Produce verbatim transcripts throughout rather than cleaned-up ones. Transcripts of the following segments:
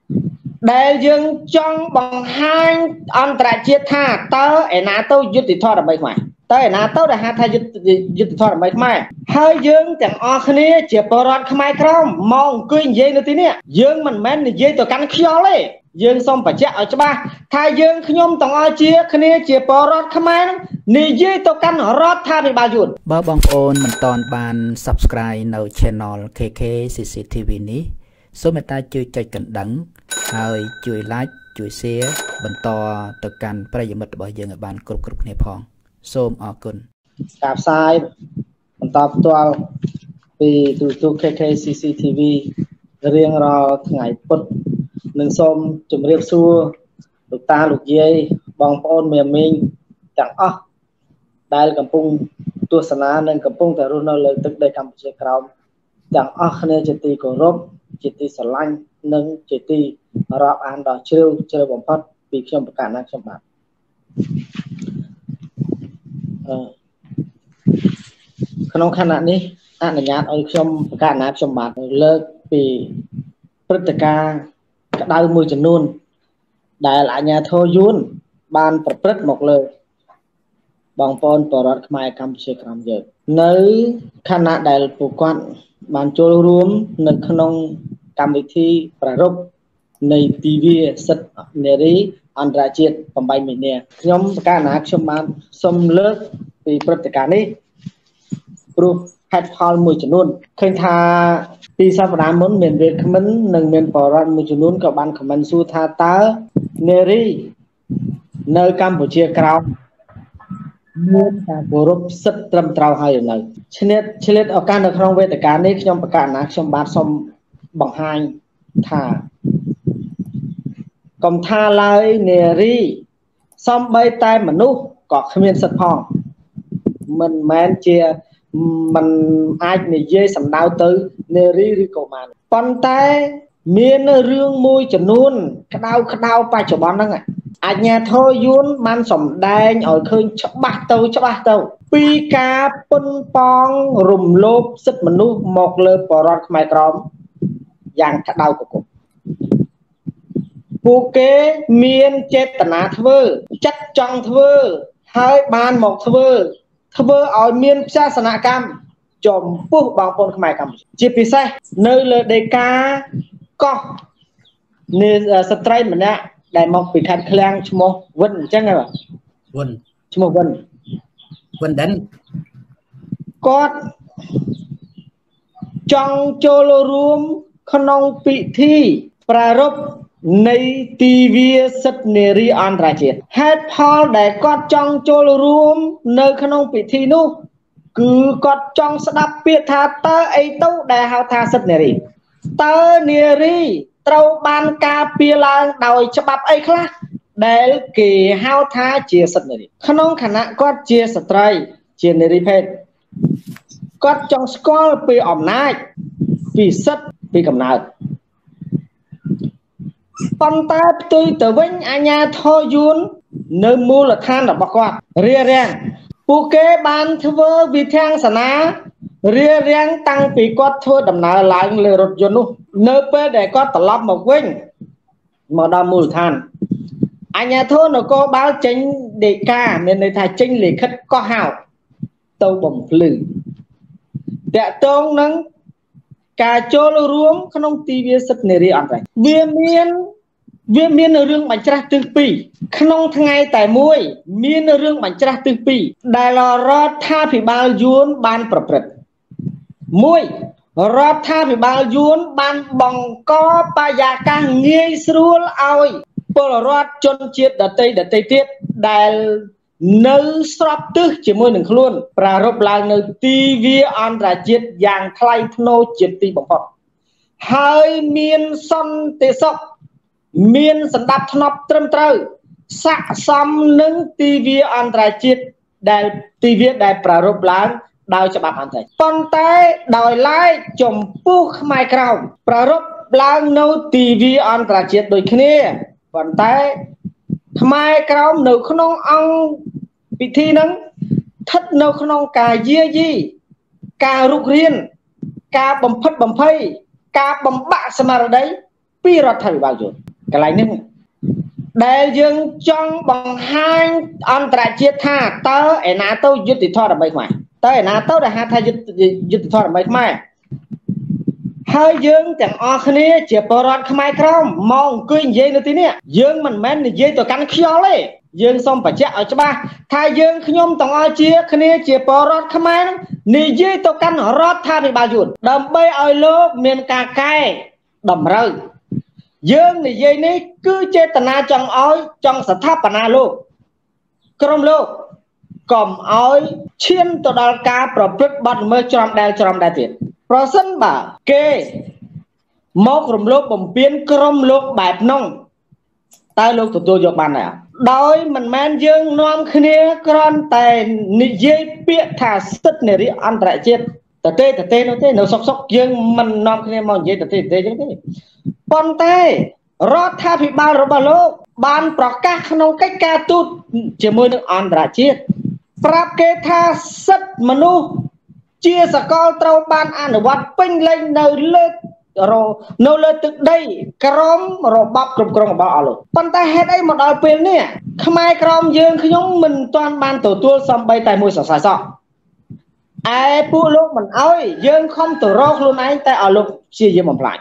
ដែលយើងចង់បង្ហាញអន្តរជាតិថាតើឯណាទៅយុទ្ធធម៌ដើម្បីខ្មែរតើឯណាទៅដែលហៅថាយុទ្ធធម៌ដើម្បីខ្មែរហើយយើងទាំងអស់គ្នាជាពលរដ្ឋខ្មែរក្រមមកអង្គុយនិយាយនៅទីនេះយើងមិនមែននិយាយទៅកាន់ខ្យល់ទេយើងសូមបញ្ជាក់ឲ្យច្បាស់ថាយើងខ្ញុំទាំងអស់ជាគ្នាជាពលរដ្ឋខ្មែរនិយាយទៅកាន់រដ្ឋាភិបាលយួនបើបងប្អូនមិនទាន់បាន Subscribe នៅ Channel เค เค ซี ซี ที วี នេះសូមមេត្តាជួយចុចកណ្ដឹងហើយជួយ Like ជួយ Share បន្តទៅកាន់ប្រិយមិត្តរបស់យើងឲ្យបានគ្រប់គ្រប់គ្នាផងសូមអរគុណការផ្សាយបន្តផ្ទាល់ពីទូរទស្សន៍ เค เค ซี ซี ที วี រៀងរាល់ថ្ងៃពុធនឹងសូមជម្រាបសួរលោកតាលោកយាយបងប្អូនមេមីងទាំងអស់ដែលកំពុងទស្សនានិងកំពុងតែរស់នៅលើទឹកដីកម្ពុជាក្រោមទាំងអស់គ្នាជាទីគោរពជាទីស្រឡាញ់និងជាទីរាប់អានដ៏ជ្រាវជ្រៅបំផុតពីខ្ញុំប្រកាសណាខ្ញុំបាទអឺក្នុងខណៈនេះអនុញ្ញាតឲ្យខ្ញុំប្រកាសណាខ្ញុំបាទលើកពីព្រឹត្តិការណ៍ក្តៅមួយចំនួនដែលអាជ្ញាធរយួនបានប្រព្រឹត្តមកលើបងប្អូនបរតខ្មែរកម្ពុជាក្រោមយើងនៅខណៈដែលពួកគាត់បានចូលរួមនៅក្នុងកម្មវិធីប្រារព្ធនៃទិវាសិទ្ធិនារីអន្តរជាតិប្រាំបីមីនាខ្ញុំប្រកាសណាខ្ញុំបានសូមលើកពីព្រឹត្តិការណ៍នេះព្រោះហេតុផលមួយចំនួនឃើញថាពីសប្តាហ៍មុនមានវាគ្មិននិងមានបរិវត្តមួយចំនួនក៏បានខមមិនសួរថាតើនារីនៅកម្ពុជាក្រោមមានការគោរពសិទ្ធិត្រឹមត្រូវហើយនៅឆ្លៀតឆ្លៀតឱកាសនៅក្នុងវេទិកានេះខ្ញុំប្រកាសណាខ្ញុំបាទសូមបង្ហាញថាកុំថាឡើយនារីសំបីតែមនុស្សក៏គ្មានសិទ្ធិផងមិនមែនជាมันអាចនិយាយសំដៅទៅនារីឬក៏បានប៉ុន្តែមានរឿងមួយចំនួនក្តៅក្តៅបច្ចុប្បន្នហ្នឹងអាជ្ញាធរយួនបានសម្ដែងឲ្យឃើញច្បាស់ទៅច្បាស់ទៅពីការពុនប៉ងរំលោភសិទ្ធិមនុស្សមកលើបរតខ្មែរក្រមយ៉ាងក្តៅគគុកពួកគេមានចេតនាធ្វើចិត្តចង់ធ្វើហើយបានមកធ្វើធ្វើឲ្យមានផ្សាសនកម្មចំពោះបងប្អូនខ្មែរកម្ពុជាជាពិសេសនៅលើដីកាកោះនៃស្ត្រីម្នាក់ដែលមកពីខេត្តឃ្លាំងឈ្មោះវិនអញ្ចឹងហ៎វិនឈ្មោះវិនវិនដិនគាត់ចង់ចូលរួមក្នុងពិធីប្រារព្ធនៃទិវាសិទ្ធិនារីអន្តរជាតិហេតុផលដែលគាត់ចង់ចូលរួមនៅក្នុងពិធីនោះគឺគាត់ចង់ស្ដាប់ពាក្យថាតើអីទៅដែលហៅថាសិទ្ធិនារីតើនារីត្រូវបានការពារឡើងដោយច្បាប់អីខ្លះដែលគេហៅថាជាសិទ្ធិនារីក្នុងខណៈគាត់ជាស្ត្រីជានារីភេទគាត់ចង់ស្គាល់ពីអំណាចពីសិទ្ធិពីកំណើតប៉ុន្តែផ្ទុយទៅវិញអាជ្ញាធរយួននៅមូលដ្ឋានរបស់គាត់រារាំងពួកគេបានធ្វើវិធានសនារារាំងតាំងពីគាត់ធ្វើដំណើរឡើងលើរថយន្តនោះនៅពេលដែលគាត់ត្រឡប់មកវិញមកដល់មូលដ្ឋានអាជ្ញាធរនគរបាលចេញដីកាមានន័យថាចេញលិខិតកោះហៅទៅបំភ្លឺតាក់ទងនឹងការចូលរួមក្នុងទិវាសិទ្ធិនារីអន្តរជាតិវាមានវាមានរឿងបញ្ច្រាស់ទិសពីរក្នុងថ្ងៃតែមួយមានរឿងបញ្ច្រាស់ទិសពីរដែលរដ្ឋាភិបាលយួនបានប្រព្រឹត្តមួយរដ្ឋាភិបាលយួនបានបង្កបរិយាកាសងាយស្រួលឲ្យពលរដ្ឋជនជាតិដទៃដទៃទៀតដែលនៅស្របទិសជាមួយនឹងខ្លួនប្រារព្ធឡើងនៅទិវាអន្តរជាតិយ៉ាងថ្លៃថ្នូរជាទីបំផុតហើយមានសន្តិសុខមានសណ្ដាប់ធ្នាប់ត្រឹមត្រូវស័ក្តិសមនឹងទិវាអន្តរជាតិដែលទិវាដែលប្រារព្ធឡើងដោយច្បាប់អន្តរជាតិប៉ុន្តែដោយឡែកចំពោះខ្មែរក្រមប្រារព្ធឡើងនៅទិវាអន្តរជាតិដូចគ្នាប៉ុន្តែខ្មែរក្រមនៅក្នុងអង្គពិធីហ្នឹងស្ថិតនៅក្នុងការយាយីការរុករៀនការបំផិតបំភ័យការបំបាក់ស្មារតីពីរដ្ឋាភិបាលយន្តកន្លែងនេះដែលយើងចង់បង្ហាញអន្តរជាតិថាតើឯណាទៅយុត្តិធម៌ដើម្បីខ្មែរតើឯណាទៅដែលហៅថាយុត្តិធម៌ដើម្បីខ្មែរហើយយើងទាំងអស់គ្នាជាពលរដ្ឋខ្មែរក្រមមកអង្គុយនិយាយនៅទីនេះយើងមិនមែននិយាយទៅកាន់ខ្យល់ទេយើងសូមបញ្ជាក់ឲ្យច្បាស់ថាយើងខ្ញុំទាំងអស់ជាគ្នាជាពលរដ្ឋខ្មែរនិយាយទៅកាន់រដ្ឋាភិបាលយួនដើម្បីឲ្យលោកមានការកែតម្រូវយើងនិយាយនេះគឺចេតនាចង់ឲ្យចង់ស្ថាបនាលោកក្រុមលោកកុំឲ្យឈានទៅដល់ការប្រព្រឹត្តបទល្មើសច្រំដែលច្រំដែលទៀតប្រសិនបើគេមករំលោភបំពានក្រុមលោកបែបនោះតើលោកទទួលយកបានទេដោយមិនមែនយើងនាំគ្នាគ្រាន់តែនិយាយពាក្យថាសិទ្ធិនារីអន្តរជាតិតទេតទេនោះទេនៅសុកសុកយើងមិននាំគ្នាមកនិយាយតទេតទេចឹងទេប៉ុន្តែរដ្ឋាភិបាលរបស់លោកបានប្រកាសក្នុងកិច្ចការទូតជាមួយនឹងអន្តរជាតិប្រាប់គេថាសិទ្ធិមនុស្សជាសកលត្រូវបានអនុវត្តពេញលេញនៅលើនៅលើទឹកដីក្រមរបបគ្រប់គ្រងរបស់អស់លោកប៉ុន្តែហេតុអីមកដល់ពេលនេះខ្មែរក្រមយើងខ្ញុំមិនទាន់បានទទួលសំបីតែមួយសរសៃសោះឯពួកលោកមិនអោយយើងខំទៅរកខ្លួនឯងតែឲ្យលោកព្យាយាមបំផ្លាញ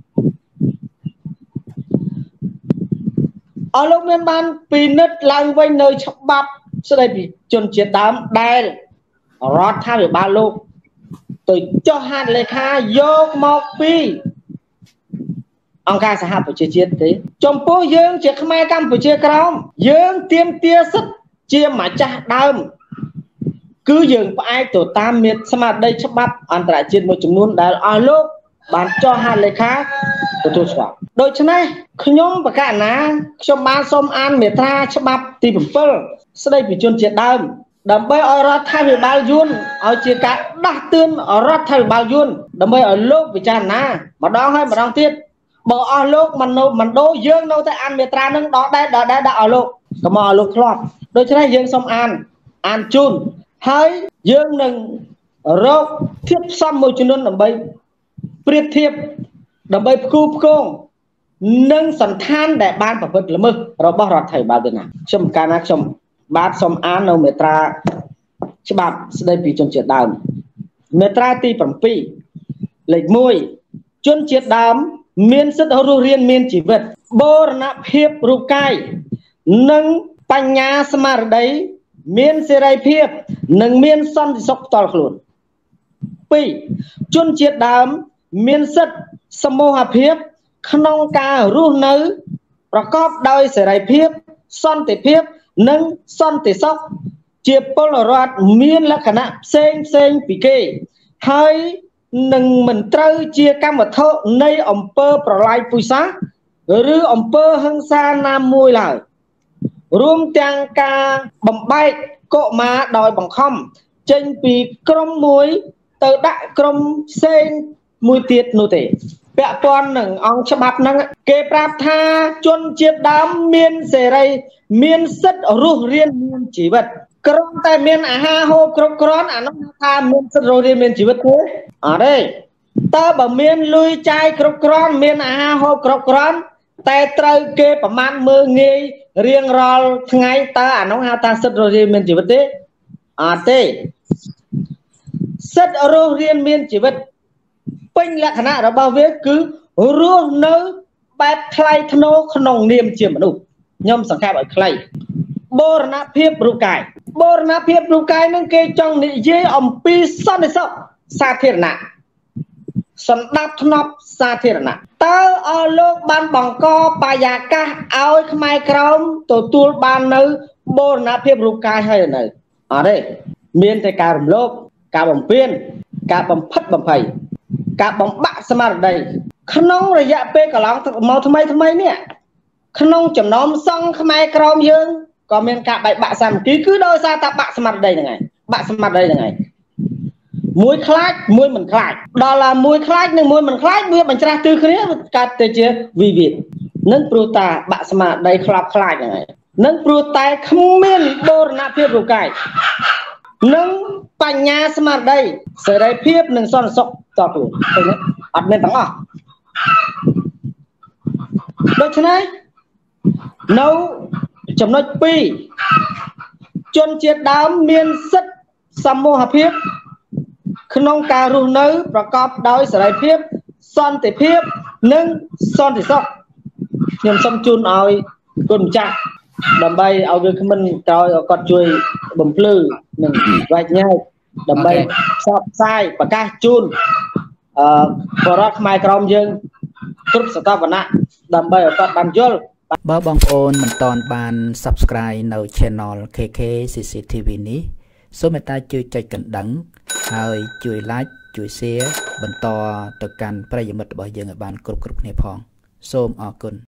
អស់លោកមានបានពិនិត្យឡើងវិញនៅច្បាប់ស្តីពីជនជាតិដើមដែលរដ្ឋាភិបាលលោកទៅចុះហត្ថលេខាយកមកពីអង្គការសហប្រជាជាតិទេចំពោះយើងជាខ្មែរកម្ពុជាក្រមយើងទាមទារសិទ្ធិជាម្ចាស់ដើមគឺយើងផ្អែកទៅតាមមាត្រាស្មារតីច្បាប់អន្តរជាតិមួយចំនួនដែលអស់លោកបានចុះហត្ថលេខាទទួលស្គាល់ដូច្នេះខ្ញុំបកណាខ្ញុំបានសូមអានមាត្រាច្បាប់ទីbảyស្តីពីជនជាតិដើមដើម្បីឲ្យរដ្ឋាភិបាលយួនឲ្យជាការដាស់តឿនរដ្ឋាភិបាលយួនដើម្បីឲ្យលោកពិចារណាម្ដងហើយម្ដងទៀតបើអស់លោកមិននៅមិនដូរយើងនៅតែអានមាត្រានឹងដល់ដែរដល់ដែរដាក់ឲ្យលោកកុំឲ្យលោកធ្លាប់ដូច្នេះយើងសូមអានអានជូនហើយយើងនឹងរកធៀបផ្សំមួយចំនួនដើម្បីប្រៀបធៀបដើម្បីផ្គូផ្គងនឹងសន្តានដែលបានប្រព្រឹត្តល្មើសរបស់រដ្ឋាភិបាលវៀតណាមខ្ញុំកាលណាខ្ញុំបាទសូមអាននៅមាត្រាច្បាប់ស្តីពីជនជាតិដើមមាត្រាទីbảyលេខមួយជនជាតិដើមមានសិទ្ធិរស់រានមានជីវិតបូរណភាពរូបកាយនិងបញ្ញាស្មារតីមានសេរីភាពនិងមានសន្តិសុខផ្ទាល់ខ្លួនពីរជនជាតិដើមមានសិទ្ធិសមូហភាពក្នុងការរស់នៅប្រកបដោយសេរីភាពសន្តិភាពនិងសន្តិសុខជាពលរដ្ឋមានលក្ខណៈផ្សេងផ្សេងពីគេហើយនឹងមិនត្រូវជាកម្មវត្ថុនៃអំពើប្រល័យពូជសាសន៍ឬអំពើហិង្សាណាមួយឡើយរួមទាំងការបំបែកកុមារដោយបង្ខំចេញពីក្រុមមួយទៅដាក់ក្រុមផ្សេងមួយទៀតនោះទេពាក់ព័ន្ធនឹងអង្គច្បាប់ហ្នឹងគេប្រាប់ថាជនជាតិដើមមានសេរីមានសិទ្ធិរស់រានមានជីវិតគ្រាន់តែមានអាហារហូបគ្រប់គ្រាន់អានោះថាមានសិទ្ធិរស់រានមានជីវិតទេអត់ទេតើបើមានលុយចាយគ្រប់គ្រាន់មានអាហារហូបគ្រប់គ្រាន់តែត្រូវគេប្រមាថមើលងាយរៀងរាល់ថ្ងៃតើអានោះហៅថាសិទ្ធិរស់រានមានជីវិតទេអត់ទេសិទ្ធិរស់រានមានជីវិតពេញលក្ខណៈរបស់វាគឺរស់នៅបែបថ្លៃថ្នូរក្នុងនាមជាមនុស្សខ្ញុំសង្ខេបឲ្យខ្លីបូរណភាពរូបកាយបូរណភាពរូបកាយនឹងគេចង់និយាយអំពីសន្តិសុខសាធារណៈសម្ដាប់ធ្នាប់សាធារណៈតើអស់លោកបានបង្កបរិយាកាសឲ្យខ្មែរក្រមទទួលបាននៅបូរណភាពរូបកាយហើយនៅអត់ទេមានតែការរំលោភការបំពានការបំផិតបំភ័យការបំបាក់ស្មារតីក្នុងរយៈពេលកន្លងមកថ្មីថ្មីនេះក្នុងចំណោមសង្ឃខ្មែរក្រមយើងក៏មានការបែកបាក់សាមគ្គីគឺដោយសារតែបាក់ស្មារតីហ្នឹងឯងបាក់ស្មារតីហ្នឹងឯងមួយខ្លាចមួយមិនខ្លាចដល់ឡាមួយខ្លាចនិងមួយមិនខ្លាចវាបញ្ច្រាស់ទិសគ្នាកើតទៅជាវិវាទនឹងព្រោះតាបាក់ស្មារតីខ្លាប់ខ្លាចហ្នឹងឯងនឹងព្រោះតែគ្មានបូរណភាពរូបកាយនិងបញ្ញាស្មារតីសេរីភាពនិងសន្តិសុខតខ្លួនឃើញទេអត់មានទាំងអស់ដូច្នេះនៅចំណុចពីរជនជាតិដើមមានសិទ្ធិសមូហភាពក្នុងការរស់នៅប្រកបដោយសេរីភាពសន្តិភាពនិងសន្តិសុខខ្ញុំសូមជូនឲ្យគុណម្ចាស់ដើម្បីឲ្យវាគ្មិនក្រោយគាត់ជួយបំភ្លឺនិងវែកញែកដើម្បីផ្សព្វផ្សាយប្រកាសជូនអឺបរិបទខ្មែរក្រមយើងគ្រប់សតវណ្ណៈដើម្បីឲ្យគាត់បានយល់បើបងប្អូនមិនទាន់បាន Subscribe នៅ Channel ខេ ខេ ស៊ី ស៊ី ទី វី នេះសូមមេត្តាជួយចុចកណ្ដឹងហើយជួយ Like ជួយ Share បន្តទៅកាន់ប្រិយមិត្តរបស់យើងឲ្យបានគ្រប់គ្រប់គ្នាផងសូមអរគុណ